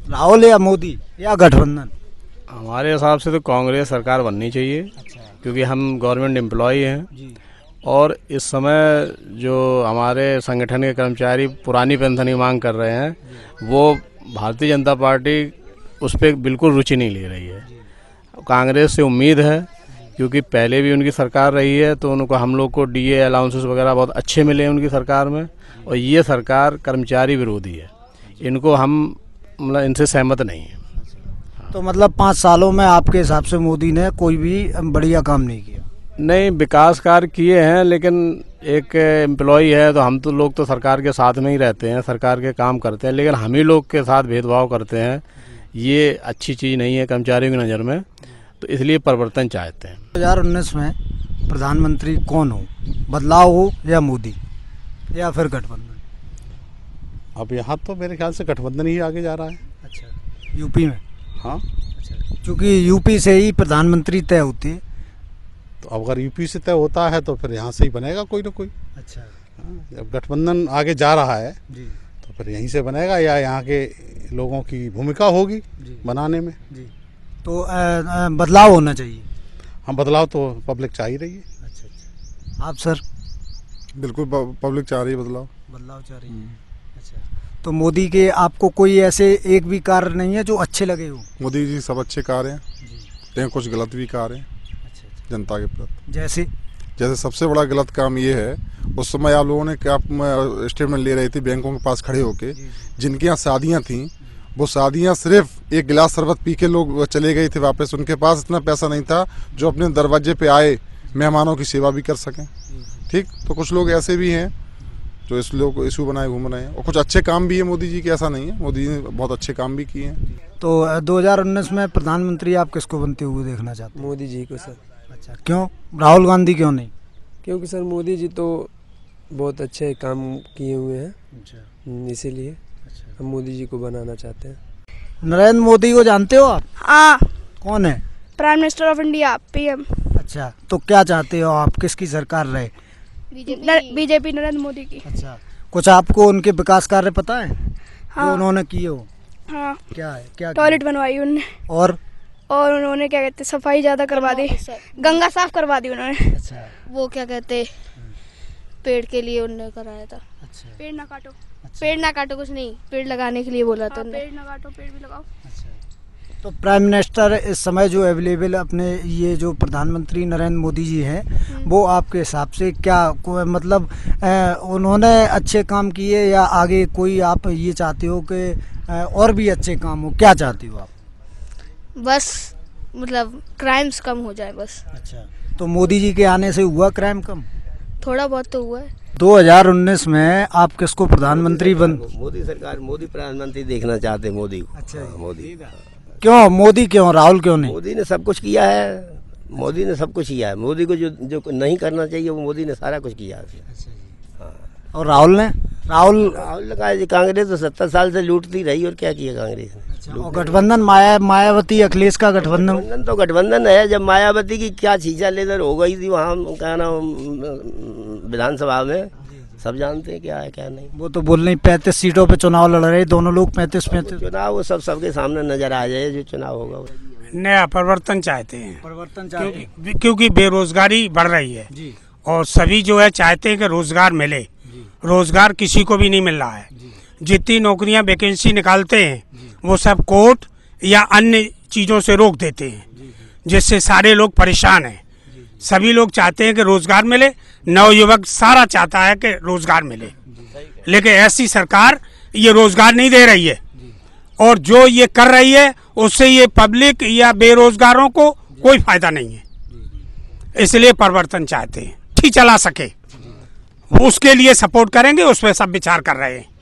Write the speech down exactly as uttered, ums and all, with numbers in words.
राहुल या मोदी या गठबंधन? हमारे हिसाब से तो कांग्रेस सरकार बननी चाहिए। अच्छा। क्योंकि हम गवर्नमेंट एम्प्लॉय हैं जी। और इस समय जो हमारे संगठन के कर्मचारी पुरानी पेंशन की मांग कर रहे हैं वो भारतीय जनता पार्टी उस पर बिल्कुल रुचि नहीं ले रही है। कांग्रेस से उम्मीद है क्योंकि पहले भी उनकी सरकार रही है तो उनको हम लोग को डीए अलाउंसेस वगैरह बहुत अच्छे मिले हैं उनकी सरकार में, और ये सरकार कर्मचारी विरोधी है, इनको हम मतलब इनसे सहमत नहीं है। तो मतलब पाँच सालों में आपके हिसाब से मोदी ने कोई भी बढ़िया काम नहीं किया? नहीं, विकास कार्य किए हैं लेकिन एक एम्प्लॉय है तो हम तो लोग तो सरकार के साथ में ही रहते हैं, सरकार के काम करते हैं, लेकिन हम ही लोग के साथ भेदभाव करते हैं, ये अच्छी चीज़ नहीं है कर्मचारियों की नज़र में, तो इसलिए परिवर्तन चाहते हैं। दो हज़ार उन्नीस में प्रधानमंत्री कौन हो, बदलाव हो या मोदी या फिर गठबंधन? अब यहाँ तो मेरे ख्याल से गठबंधन ही आगे जा रहा है। अच्छा, यूपी में? हाँ, क्योंकि यूपी से ही प्रधानमंत्री तय होती है। तो अगर यूपी से तय होता है तो फिर यहाँ से ही बनेगा कोई ना कोई। अच्छा। जब गठबंधन आगे जा रहा है जी। तो फिर यहीं से बनेगा या यहाँ के लोगों की भूमिका होगी बनाने में। जी। तो आ, आ, बदलाव होना चाहिए। हम बदलाव तो पब्लिक चाह ही रही है। अच्छा अच्छा। आप सर? बिल्कुल पब्लिक चाह रही है बदलाव। बदलाव चाह रही है। अच्छा। तो मोदी के आपको कोई ऐसे एक भी कार्य नहीं है जो अच्छे लगे हो? मोदी जी सब अच्छे कार्य हैं, लेकिन कुछ गलत भी कार्य हैं जनता के प्रति। जैसे जैसे सबसे बड़ा गलत काम ये है, उस समय आप लोगों ने क्या स्टेटमेंट ले रहे थे बैंकों के पास खड़े होके, जिनके यहाँ शादियाँ थीं वो शादियाँ सिर्फ एक गिलास शरबत पी के लोग चले गए थे वापस, उनके पास इतना पैसा नहीं था जो अपने दरवाजे पे आए मेहमानों की सेवा भी कर सकें। ठीक, तो कुछ लोग ऐसे भी हैं जो इस लोग को इशू बनाए घूम रहे हैं, और कुछ अच्छे काम भी है मोदी जी के, ऐसा नहीं है, मोदी जी ने बहुत अच्छे काम भी किए हैं। तो दो हज़ार उन्नीस में प्रधानमंत्री आप किसको बनते हुए देखना चाहते हैं? मोदी जी को सर। अच्छा, क्यों? राहुल गांधी क्यों नहीं? क्योंकि सर मोदी जी तो बहुत अच्छे काम किए हुए हैं। अच्छा। इसीलिए हम मोदी जी को बनाना चाहते हैं। नरेंद्र मोदी को जानते हो आप? हाँ। कौन है? Prime minister of India, PM. अच्छा, तो क्या चाहते हो आप, किसकी सरकार रहे? बीजेपी, नरेंद्र मोदी की। अच्छा, कुछ आपको उनके विकास कार्य पता है? हाँ। जो उन्होंने किए हो? हाँ। क्या है? क्या टॉयलेट बनवाई उन्होंने, और और उन्होंने क्या कहते सफाई ज्यादा करवा दी, गंगा साफ करवा दी उन्होंने। अच्छा। वो क्या कहते पेड़ के लिए उन्होंने कराया था। अच्छा। पेड़ ना काटो। अच्छा। पेड़ ना काटो, कुछ नहीं, पेड़ लगाने के लिए बोला था। पेड़ ना काटो, पेड़ भी लगाओ। अच्छा। तो प्राइम मिनिस्टर इस समय जो अवेलेबल अपने ये जो प्रधानमंत्री नरेंद्र मोदी जी हैं, वो आपके हिसाब से क्या मतलब आ, उन्होंने अच्छे काम किए या आगे कोई आप ये चाहते हो कि और भी अच्छे काम हो, क्या चाहती हो आप? बस मतलब क्राइम्स कम हो जाए बस। अच्छा, तो मोदी जी के आने से हुआ क्राइम कम? थोड़ा बहुत तो हुआ है। दो हज़ार उन्नीस में आप किसको प्रधानमंत्री बन? मोदी सरकार, मोदी प्रधानमंत्री देखना चाहते मोदी को। अच्छा। हाँ, मोदी। क्यों मोदी, क्यों राहुल क्यों नहीं? मोदी ने सब कुछ किया है, मोदी ने सब कुछ किया है, मोदी को जो जो नहीं करना चाहिए वो मोदी ने सारा कुछ किया है। हाँ। और राहुल ने? राहुल राहुल ने कहा कांग्रेस तो सत्तर साल से लूटती रही और क्या किया कांग्रेस ने। अच्छा, और गठबंधन माया मायावती अखिलेश का गठबंधन? गठबंधन तो गठबंधन है, जब मायावती की क्या छीछा लेकर हो गई थी वहाँ क्या नाम विधानसभा में, सब जानते हैं क्या है क्या नहीं। वो तो बोल रही पैंतीस सीटों पे चुनाव लड़ रहे दोनों लोग, पैंतीस पैंतीस चुनाव वो सब सबके सामने नजर आ जाए जो चुनाव होगा। नया परिवर्तन चाहते हैं, परिवर्तन चाहते हैं क्योंकि, क्योंकि बेरोजगारी बढ़ रही है जी। और सभी जो है चाहते हैं कि रोजगार मिले, रोजगार किसी को भी नहीं मिल रहा है। जितनी नौकरियां वैकेंसी निकालते हैं वो सब कोर्ट या अन्य चीजों से रोक देते हैं, जिससे सारे लोग परेशान हैं। सभी लोग चाहते हैं कि रोजगार मिले, नवयुवक सारा चाहता है कि रोजगार मिले, लेकिन ऐसी सरकार ये रोजगार नहीं दे रही है, और जो ये कर रही है उससे ये पब्लिक या बेरोजगारों को कोई फायदा नहीं है। इसलिए परिवर्तन चाहते हैं, ठीक चला सके, उसके लिए सपोर्ट करेंगे, उस पर सब विचार कर रहे हैं।